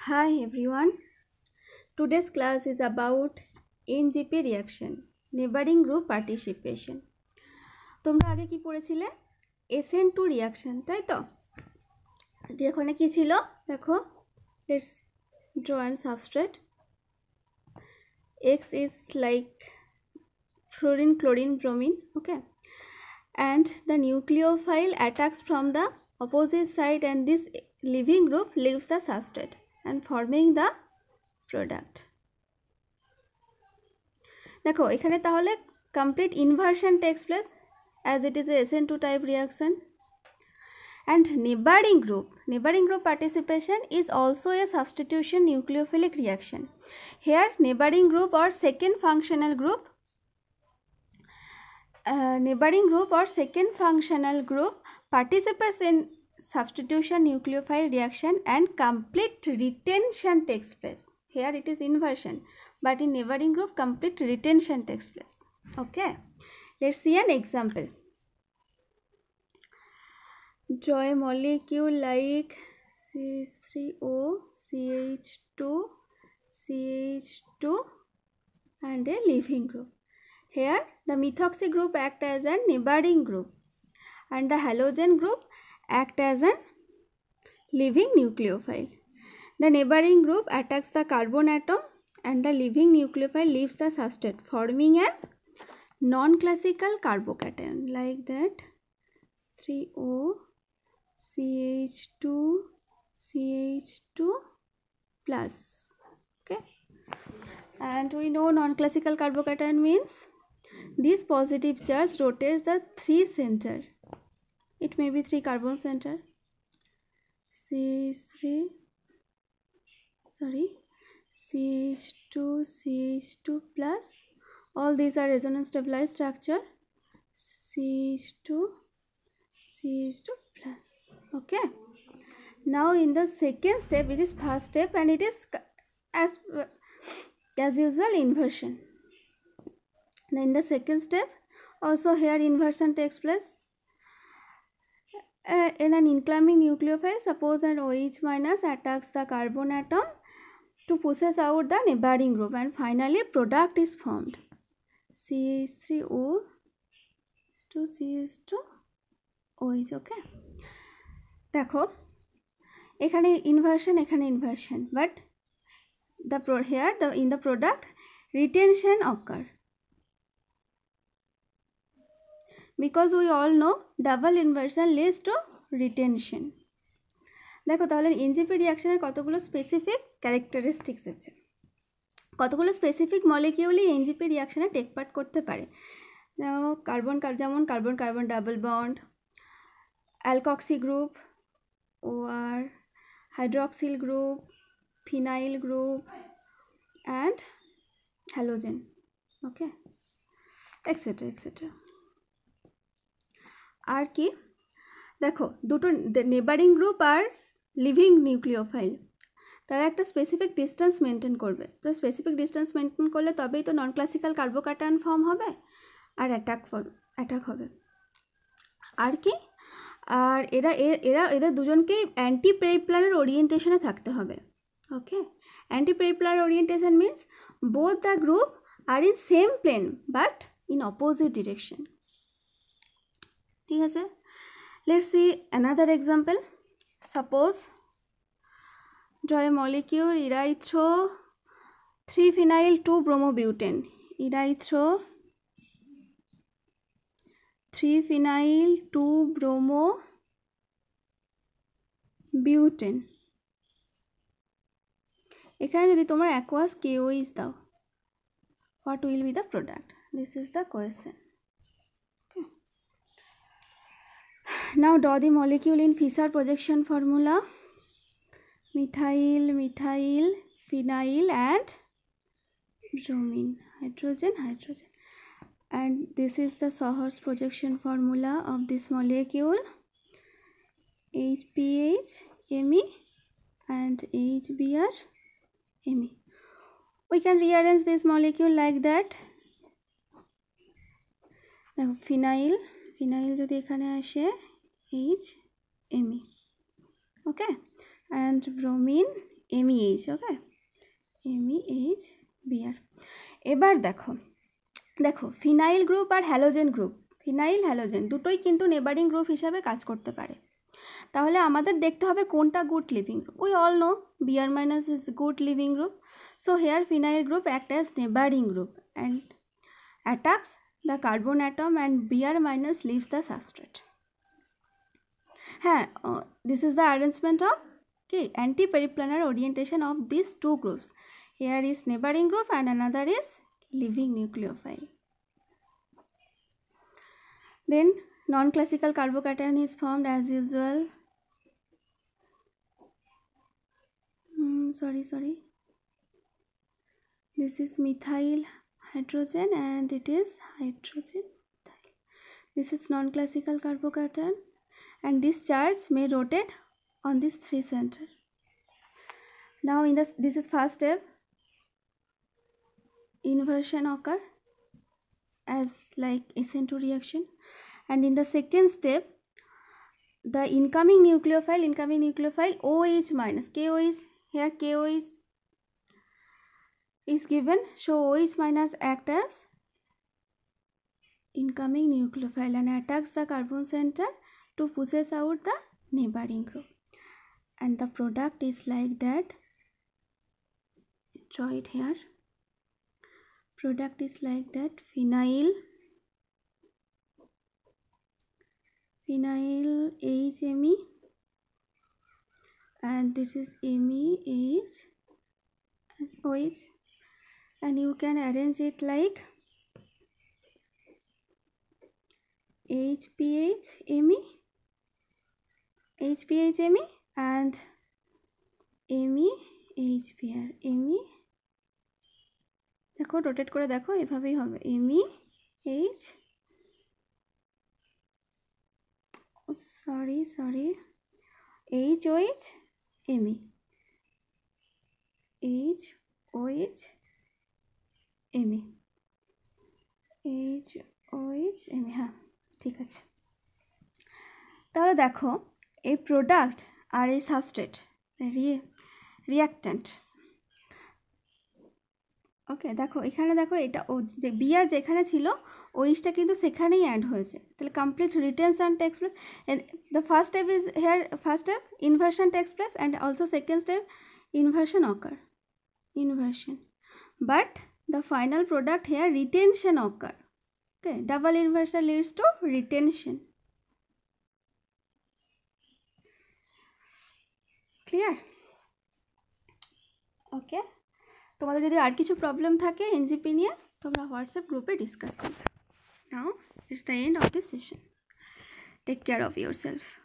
Hi everyone. Today's class is about NGP reaction, neighboring group participation. তোমরা আগে কি পড়েছিলে? Sem-II reaction, তাই তো? এখানে কি ছিল? দেখো, let's draw an substrate. X is like fluorine, chlorine, bromine, okay? And the nucleophile attacks from the opposite side and this leaving group leaves the substrate and forming the product. দেখো এখানে তাহলে complete inversion takes place as it is a Sem-II type reaction. And neighboring group participation is also a substitution nucleophilic reaction. Here neighboring group or second functional group participates in substitution nucleophile reaction and complete retention takes place. Here it is inversion, but in neighboring group complete retention takes place. Okay, let's see an example. Draw a molecule like CH3O, CH2, CH2 and a leaving group. Here the methoxy group act as a neighboring group and the halogen group act as a leaving nucleophile. The neighboring group attacks the carbon atom and the leaving nucleophile leaves the substrate, forming a non-classical carbocation like that 3O, CH2, CH2 plus. Okay, and we know non-classical carbocation means this positive charge rotates the 3 center. It may be 3 carbon center. CH2, CH2 plus. All these are resonance stabilized structure. CH2, CH2 plus. Okay. Now in the second step, it is first step and it is as usual inversion. Then the second step also here inversion takes place. In an incoming nucleophile, suppose an OH minus attacks the carbon atom to pushes out the neighboring group and finally product is formed. CH3O to CH2 OH. Okay, দেখো এখানে inversion but in the product retention occur because we all know double inversion leads to retention. দেখো তাহলে NJP রিঅ্যাকশনের কতগুলো specific characteristics আছে, কতগুলো specific মলিকিউলই NGP রিঅ্যাকশনে take part করতে পারে। যেমন carbon double bond, alkoxy group, OR, hydroxyl group, phenyl group and halogen, okay, etcetera etcetera. আর কি দেখো দুটো নেবারিং গ্রুপ আর লিভিং নিউক্লিওফাইল তারা একটা স্পেসিফিক ডিস্টেন্স মেনটেন করবে। তো স্পেসিফিক ডিস্টেন্স মেনটেন করলে তবেই তো নন ক্লাসিক্যাল কার্বোক্যাটায়ন ফর্ম হবে আর অ্যাটাক হবে। আর কি আর এদের দুজনকেই অ্যান্টি পেরিপ্লারের ওরিয়েন্টেশনে থাকতে হবে। Okay, anti periplanar orientation means both the group are in same plane but in opposite direction. ঠিক আছে, let's see another example. Suppose draw a molecule erythro 3-phenyl 2-bromobutane, erythro 3-phenyl 2-bromobutane. এখানে যদি তোমরা aqueous KOH দাও, what will be the product? This is the question. Now draw the molecule in Fischer projection formula. Methyl, phenyl and bromine, hydrogen. And this is the Sohor's projection formula of this molecule. HPH, Me and HBr, Me. We can rearrange this molecule like that. Now phenyl যদি এখানে আসে H, Me, okay, and bromine MEH, okay, MEH Br। এবার দেখো phenyl group আর halogen group, phenyl halogen দুটোই কিন্তু neighbouring group হিসাবে কাজ করতে পারে। তাহলে আমাদের দেখতে হবে কোনটা good leaving group. We all know Br minus is good living group, so here phenyl group act as neighboring group and attacks the carbon atom and Br minus leaves the substrate. This is the arrangement of anti-periplanar orientation of these two groups. Here is neighboring group and another is living nucleophile. Then non-classical carbocation is formed as usual. Sorry. This is methyl hydrogen and it is hydrogen methyl. This is non-classical carbocation and this charge may rotate on this 3 center. Now in this is first step, inversion occur as like Sem-II reaction, and in the second step the incoming nucleophile OH minus KOH, here KOH is given, so OH minus act as incoming nucleophile and attacks the carbon center to pushes out the neighboring group, and the product is like that. Draw it here. Product is like that, phenyl HME and this is MEH OH, and you can arrange it like HPHME and MEHBr, ME দেখো rotate করে দেখো, এভাবেই হবে MEH sorry HOH ME HOH ME HOH ME, হ্যাঁ ঠিক আছে। তাহলে দেখো এই প্রোডাক্ট আর এই সাবস্ট্রেট রিঅ্যাক্ট্যান্ট, ওকে দেখো এখানে দেখো এটা যে বিআর যেখানে ছিল ওইটা কিন্তু সেখানেই অ্যাড হয়েছে, তাহলে complete retention takes place. The first step is here, first step inversion takes place and also second step inversion occur, but the final product here retention occur, okay, double inversion leads to retention, clear? Okay, তোমাদের যদি আর কিছু problem থাকে NJP নিয়ে তোমরা WhatsApp গ্রুপে discuss করবে। Now it's the end of this session, take care of your self.